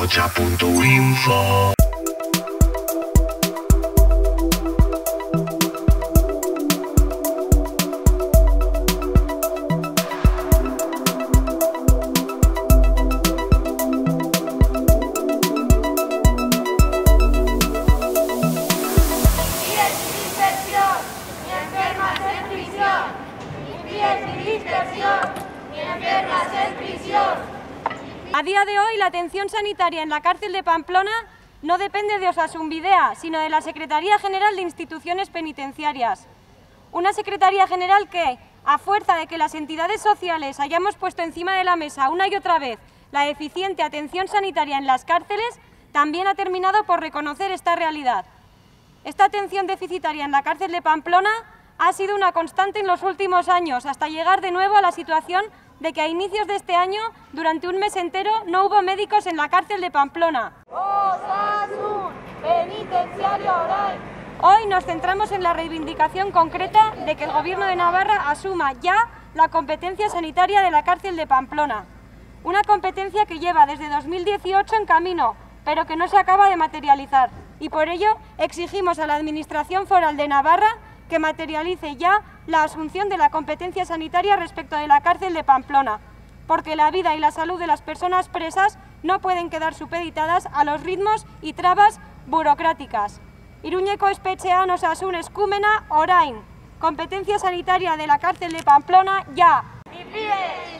Rocha.info. A día de hoy, la atención sanitaria en la cárcel de Pamplona no depende de Osasun Bidea, sino de la Secretaría General de Instituciones Penitenciarias. Una Secretaría General que, a fuerza de que las entidades sociales hayamos puesto encima de la mesa una y otra vez la eficiente atención sanitaria en las cárceles, también ha terminado por reconocer esta realidad. Esta atención deficitaria en la cárcel de Pamplona ha sido una constante en los últimos años, hasta llegar de nuevo a la situación de que a inicios de este año, durante un mes entero, no hubo médicos en la cárcel de Pamplona. Osasun penitenciario Orain. Hoy nos centramos en la reivindicación concreta de que el Gobierno de Navarra asuma ya la competencia sanitaria de la cárcel de Pamplona. Una competencia que lleva desde 2018 en camino, pero que no se acaba de materializar. Y por ello exigimos a la Administración Foral de Navarra que materialice ya la asunción de la competencia sanitaria respecto de la cárcel de Pamplona, porque la vida y la salud de las personas presas no pueden quedar supeditadas a los ritmos y trabas burocráticas. Iruñeko espetxean Osasun eskumena orain. Competencia sanitaria de la cárcel de Pamplona ya.